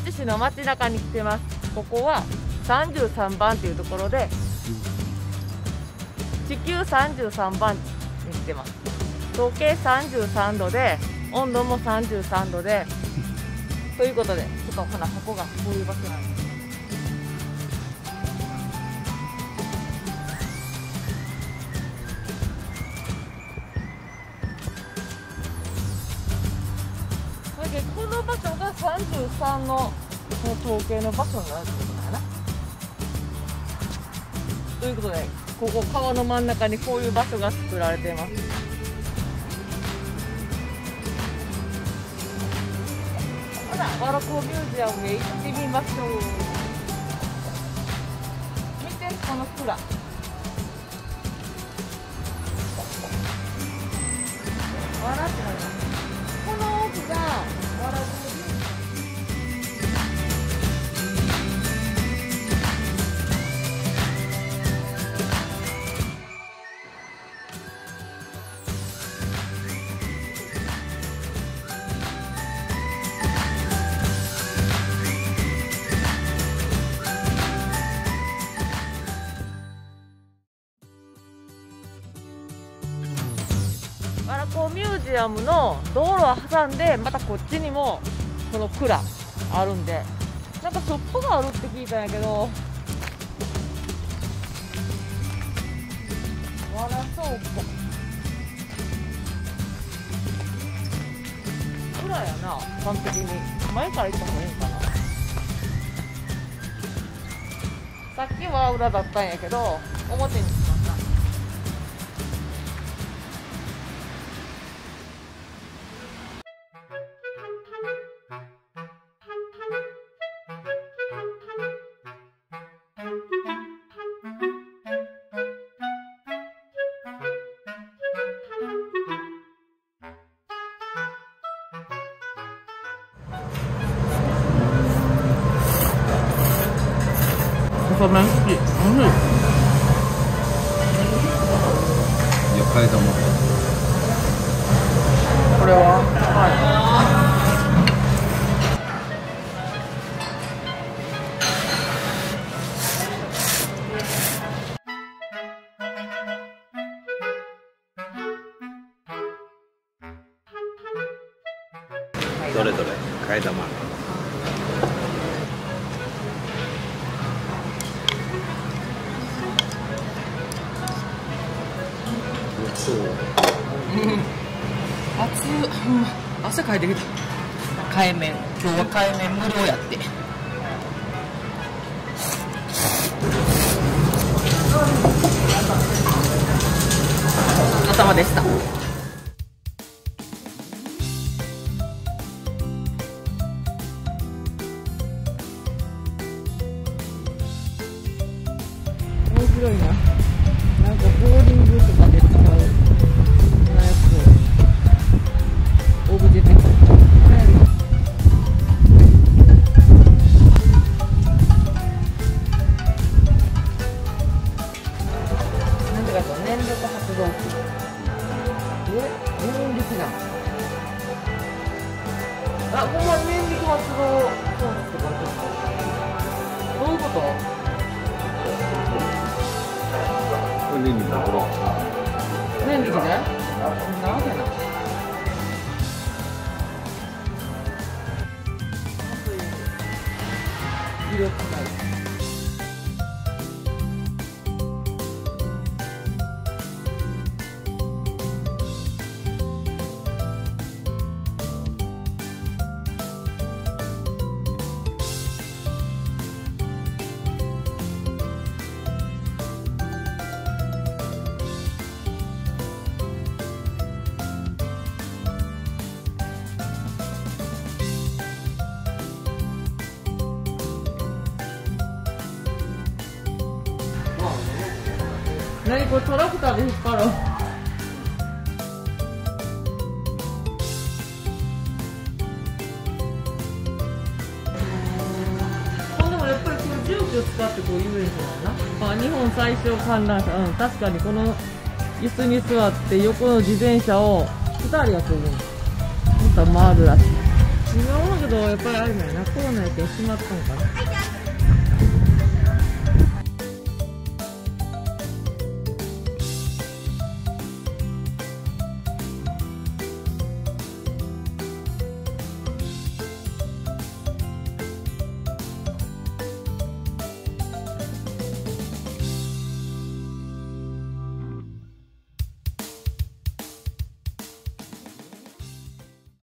町市の街中に来てます。ここは33番というところで、地球33番に来てます。統計33度で、温度も33度で、ということで、ちょっとほな、ここがこういう場所なんです。それで、この場所が33の統計の場所になるってことだな。ということで、ここ川の真ん中にこういう場所が作られています。ほら、ワラコミュージアムへ行ってみましょう。見て、この蔵。わらってなる。この奥がわらコミュージアム。わらこミュージアムの道路を挟んで、またこっちにもこの蔵あるんで、なんかショップがあるって聞いたんやけど、わら倉庫蔵やな、完璧に。前から行った方がいいんかな。さっきは裏だったんやけど、表にしました。細麺好き。美味しい。 魚介玉。 これははい。 どれどれ替え玉。 熱い、汗かいてきた。海麺、今日は海麺無料やって。頭でした。面白いな。なんかボーリングとかで使うなやつをオブジェ的に。なんてかと燃力発動機。燃力だ。あ、ほんまに燃力発動そうですけど。どういうこと？ これにもころ。 燃力で？そんなわけない。威力ない。何これトラクターで引っ張ろう。でもやっぱりこれ重機を使ってこう遊園地だな。日本最小観覧車。確かにこの椅子に座って横の自転車を2人がこぐん。また回るらしい。 今思うけどやっぱりあれだよな、コロナやけん閉まったんかな。